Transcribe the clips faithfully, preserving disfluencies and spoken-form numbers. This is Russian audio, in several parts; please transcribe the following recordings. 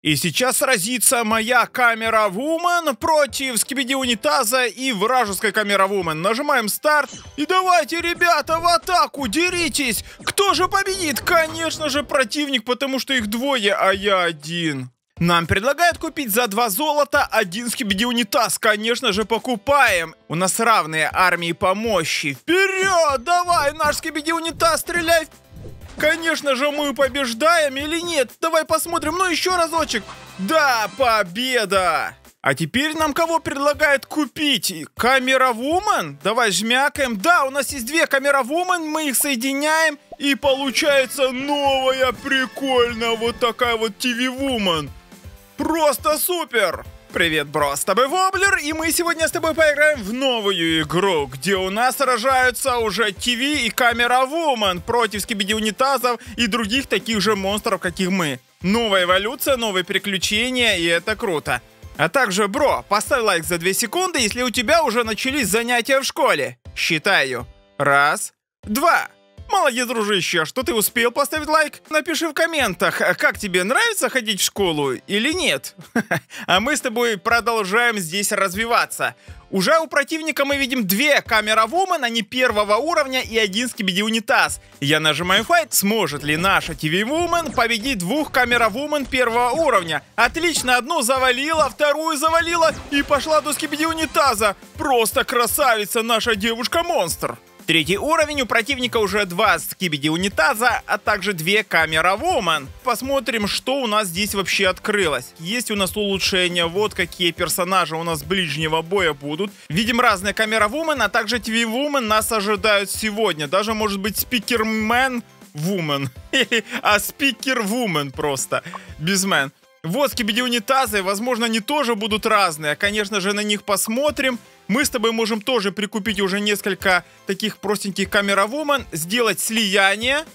И сейчас сразится моя камера Вумен против Скибиди Унитаза и вражеской камера Вумен. Нажимаем старт. И давайте, ребята, в атаку, деритесь. Кто же победит? Конечно же, противник, потому что их двое, а я один. Нам предлагают купить за два золота один Скибиди Унитаз. Конечно же, покупаем. У нас равные армии по мощи. Вперед! Давай, наш Скибиди Унитаз, стреляй! Конечно же, мы побеждаем или нет? Давай посмотрим, ну еще разочек. Да, победа! А теперь нам кого предлагают купить? Камера Вумен? Давай жмякаем. Да, у нас есть две камера Вумен, мы их соединяем. И получается новая, прикольная вот такая вот ти ви Вумен. Просто супер! Привет, бро, с тобой Воблер, и мы сегодня с тобой поиграем в новую игру, где у нас сражаются уже ти ви и камера Вумен против Скибиди Унитазов и других таких же монстров, каких мы. Новая эволюция, новые приключения, и это круто. А также, бро, поставь лайк за две секунды, если у тебя уже начались занятия в школе. Считаю. Раз, два. Молодец, дружище, что ты успел поставить лайк? Напиши в комментах, как тебе нравится ходить в школу или нет. А мы с тобой продолжаем здесь развиваться. Уже у противника мы видим две камера Вумен, они первого уровня и один Скибиди Унитаз. Я нажимаю файт, сможет ли наша ти ви Вумен победить двух камера Вумен первого уровня. Отлично, одну завалила, вторую завалила и пошла до Скибиди Унитаза. Просто красавица наша девушка-монстр. Третий уровень, у противника уже два Скибиди Унитаза, а также две камера Вумен. Посмотрим, что у нас здесь вообще открылось. Есть у нас улучшения, вот какие персонажи у нас ближнего боя будут. Видим разные камера Вумен, а также ти ви Вумен нас ожидают сегодня. Даже может быть спикермен Вумен. А спикер Вумен просто, без мен. Вот Скибиди Унитазы, возможно, они тоже будут разные. Конечно же, на них посмотрим. Мы с тобой можем тоже прикупить уже несколько таких простеньких камера Вумен, сделать слияние.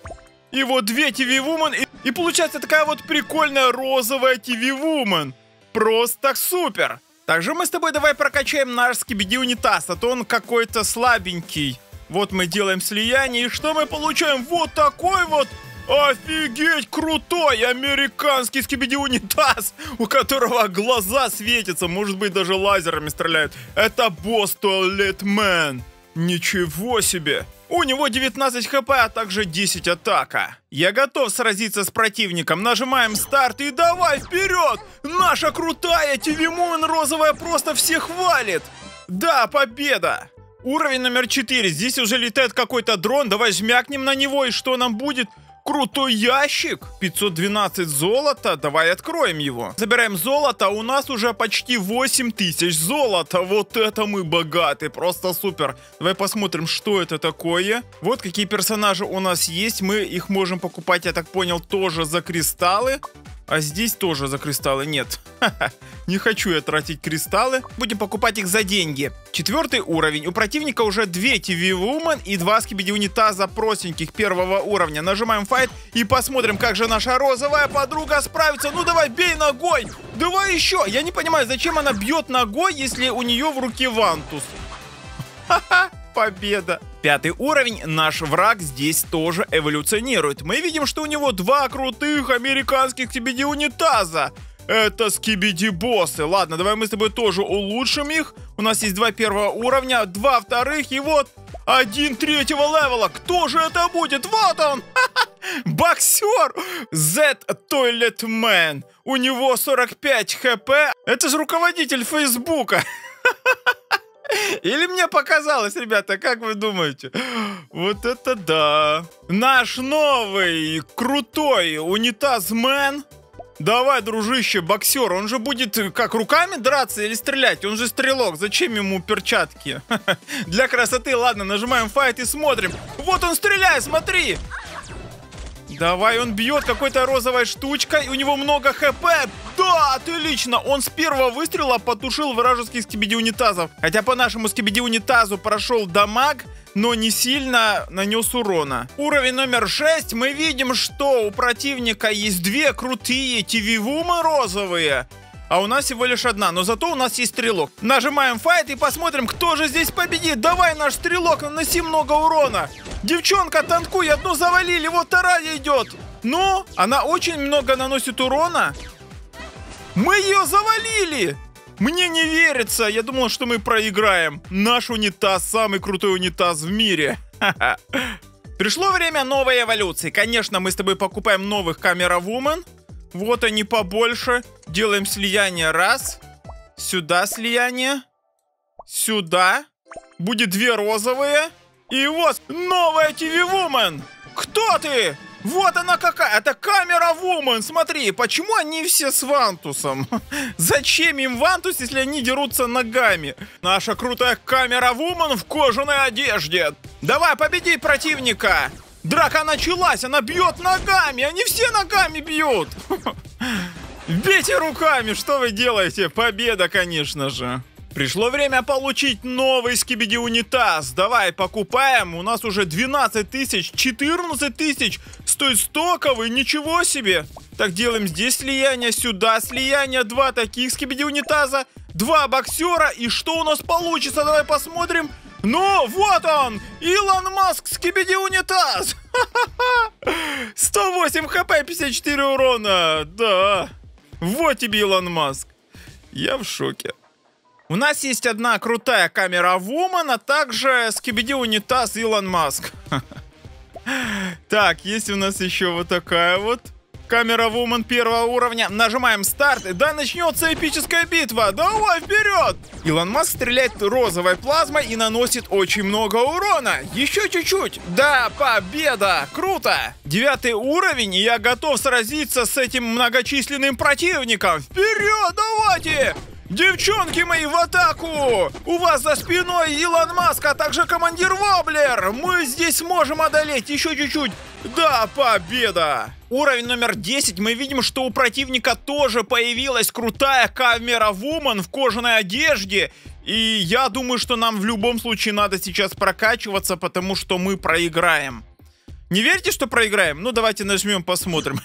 И вот две ти ви Вумен, и, и получается такая вот прикольная розовая ти ви Вумен. Просто супер! Также мы с тобой давай прокачаем наш Скибиди Унитаз, а то он какой-то слабенький. Вот мы делаем слияние, и что мы получаем? Вот такой вот... Офигеть, крутой американский Скибиди Унитаз, у которого глаза светятся, может быть, даже лазерами стреляют. Это босс Туалетмен. Ничего себе. У него девятнадцать хп, а также десять атака. Я готов сразиться с противником. Нажимаем старт и давай вперед. Наша крутая ти ви Вумен розовая просто всех валит. Да, победа. Уровень номер четыре. Здесь уже летает какой-то дрон. Давай жмякнем на него, и что нам будет? Крутой ящик, пятьсот двенадцать золота, давай откроем его. Забираем золото, у нас уже почти восемь тысяч золота, вот это мы богаты, просто супер. Давай посмотрим, что это такое. Вот какие персонажи у нас есть, мы их можем покупать, я так понял, тоже за кристаллы. А здесь тоже за кристаллы нет. Не хочу я тратить кристаллы. Будем покупать их за деньги. Четвертый уровень. У противника уже две ти ви Вумен и два Скибиди Унитаза простеньких первого уровня. Нажимаем файт и посмотрим, как же наша розовая подруга справится. Ну давай, бей ногой. Давай еще. Я не понимаю, зачем она бьет ногой, если у нее в руке вантус. Ха-ха. Победа. Пятый уровень, наш враг здесь тоже эволюционирует. Мы видим, что у него два крутых американских Скибиди Унитаза. Это Скибиди боссы. Ладно, давай мы с тобой тоже улучшим их. У нас есть два первого уровня, два вторых и вот один третьего левела. Кто же это будет? Вот он! Боксер! Z Toiletman. У него сорок пять хп. Это же руководитель Фейсбука. Или мне показалось, ребята, как вы думаете? Вот это да. Наш новый крутой унитазмен. Давай, дружище, боксер. Он же будет как, руками драться или стрелять? Он же стрелок. Зачем ему перчатки? Для красоты. Ладно, нажимаем файт и смотрим. Вот он стреляет, смотри. Давай, он бьет какой-то розовой штучкой, у него много хп. Да, отлично, он с первого выстрела потушил вражеских Скибиди Унитазов. Хотя по нашему Скибиди Унитазу прошел дамаг, но не сильно нанес урона. Уровень номер шесть. Мы видим, что у противника есть две крутые ти ви Вумен розовые. А у нас всего лишь одна, но зато у нас есть стрелок. Нажимаем файт и посмотрим, кто же здесь победит. Давай, наш стрелок, наноси много урона. Девчонка, танкуй, одну завалили, вот вторая идет. Ну, она очень много наносит урона. Мы ее завалили! Мне не верится, я думал, что мы проиграем. Наш унитаз самый крутой унитаз в мире. Пришло время новой эволюции. Конечно, мы с тобой покупаем новых Camera Woman. Вот они побольше. Делаем слияние. Раз. Сюда слияние. Сюда. Будет две розовые. И вот новая ти ви Woman. Кто ты? Вот она какая. Это Camera Woman. Смотри, почему они все с вантусом? Зачем им вантус, если они дерутся ногами? Наша крутая Camera Woman в кожаной одежде. Давай, победи противника. Драка началась, она бьет ногами. Они все ногами бьют. Бейте руками, что вы делаете? Победа, конечно же. Пришло время получить новый Скибиди унитаз. Давай, покупаем. У нас уже двенадцать тысяч, четырнадцать тысяч. Стоит стоковый, ничего себе. Так, делаем здесь слияние, сюда слияние. Два таких Скибиди унитаза. Два боксера. И что у нас получится? Давай посмотрим. Ну, вот он! Илон Маск Скибиди унитаз! сто восемь хп, пятьдесят четыре урона. Да. Вот тебе Илон Маск. Я в шоке. У нас есть одна крутая Camera Woman, а также Скибиди унитаз Илон Маск. Так, есть у нас еще вот такая вот Camera Woman первого уровня. Нажимаем старт, и да, начнется эпическая битва. Давай, вперед! Илон Маск стреляет розовой плазмой и наносит очень много урона. Еще чуть-чуть. Да, победа! Круто! Девятый уровень, и я готов сразиться с этим многочисленным противником. Вперед, давайте! Девчонки мои, в атаку! У вас за спиной Илон Маск, а также командир Воблер! Мы здесь сможем одолеть еще чуть-чуть! Да, победа! Уровень номер десять. Мы видим, что у противника тоже появилась крутая Camera Woman в кожаной одежде. И я думаю, что нам в любом случае надо сейчас прокачиваться, потому что мы проиграем. Не верите, что проиграем? Ну, давайте нажмем, посмотрим.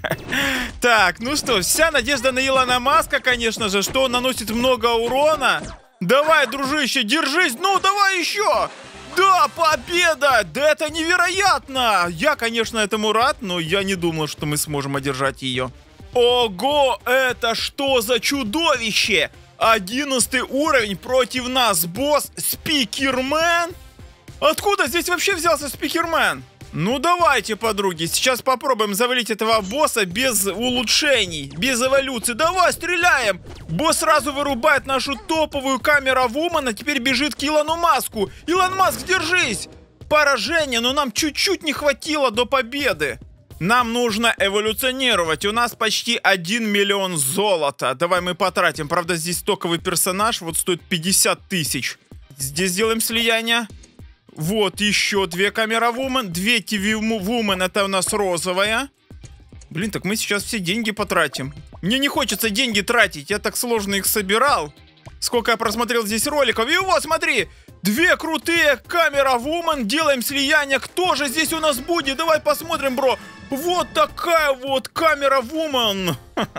Так, ну что, вся надежда на Илона Маска, конечно же, что он наносит много урона. Давай, дружище, держись. Ну, давай еще. Да, победа! Да это невероятно! Я, конечно, этому рад, но я не думал, что мы сможем одержать ее. Ого, это что за чудовище? Одиннадцатый уровень против нас, босс Спикермен? Откуда здесь вообще взялся Спикермен? Ну давайте, подруги, сейчас попробуем завалить этого босса без улучшений, без эволюции. Давай, стреляем! Босс сразу вырубает нашу топовую Camera Woman, а теперь бежит к Илону Маску. Илон Маск, держись! Поражение, но нам чуть-чуть не хватило до победы. Нам нужно эволюционировать, у нас почти один миллион золота. Давай мы потратим, правда здесь токовый персонаж, вот стоит пятьдесят тысяч. Здесь сделаем слияние. Вот еще две Camera Woman, две ти ви Woman, это у нас розовая. Блин, так мы сейчас все деньги потратим. Мне не хочется деньги тратить, я так сложно их собирал. Сколько я просмотрел здесь роликов. И вот, смотри, две крутые Camera Woman, делаем слияние. Кто же здесь у нас будет? Давай посмотрим, бро. Вот такая вот Camera Woman.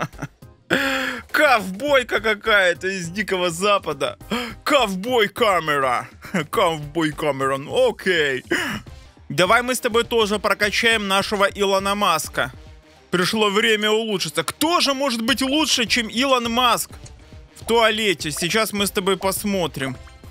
Ковбойка какая-то из Дикого Запада. Ковбой камера. Ковбой камера. Окей. Давай мы с тобой тоже прокачаем нашего Илона Маска. Пришло время улучшиться. Кто же может быть лучше, чем Илон Маск в туалете? Сейчас мы с тобой посмотрим.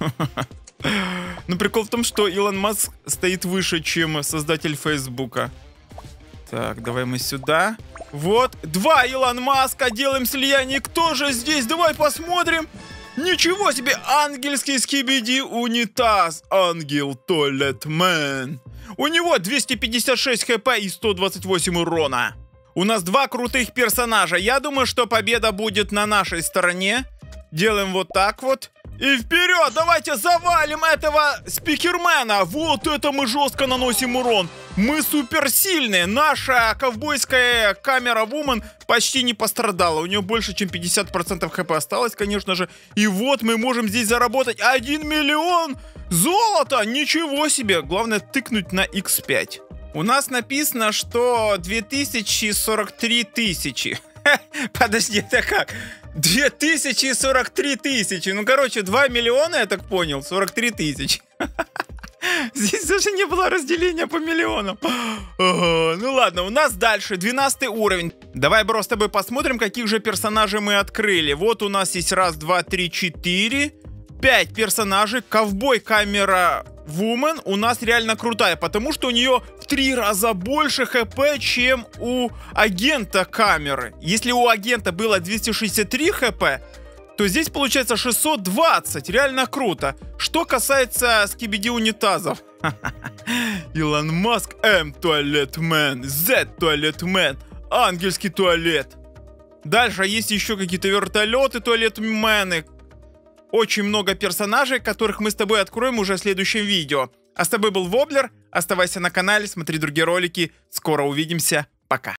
Но прикол в том, что Илон Маск стоит выше, чем создатель Фейсбука. Так, давай мы сюда. Вот, два Илон Маска, делаем слияние. Кто же здесь? Давай посмотрим. Ничего себе, ангельский Скибиди унитаз. Ангел Туалетмен. У него двести пятьдесят шесть хп и сто двадцать восемь урона. У нас два крутых персонажа. Я думаю, что победа будет на нашей стороне. Делаем вот так вот. И вперед, давайте завалим этого Спикермена. Вот это мы жестко наносим урон. Мы суперсильные. Наша ковбойская Camera Woman почти не пострадала. У нее больше, чем пятьдесят процентов хп осталось, конечно же. И вот мы можем здесь заработать один миллион золота. Ничего себе. Главное тыкнуть на икс пять. У нас написано, что две тысячи сорок три тысячи. Подожди, это как? две тысячи сорок три тысячи. Ну, короче, два миллиона, я так понял, сорок три тысячи. Здесь даже не было разделения по миллионам. Ага, ну ладно, у нас дальше двенадцатый уровень. Давай, бро, с тобой посмотрим, каких же персонажей мы открыли. Вот у нас есть раз, два, три, четыре, пять персонажей. Ковбой камера Вумен у нас реально крутая, потому что у нее в три раза больше хп, чем у агента камеры. Если у агента было двести шестьдесят три хп, то здесь получается шестьсот двадцать. Реально круто. Что касается скибиди унитазов. Илон Маск, М туалетмен, Z туалетмен, ангельский туалет. Дальше есть еще какие-то вертолеты, туалетмены. Очень много персонажей, которых мы с тобой откроем уже в следующем видео. А с тобой был Воблер. Оставайся на канале, смотри другие ролики. Скоро увидимся. Пока.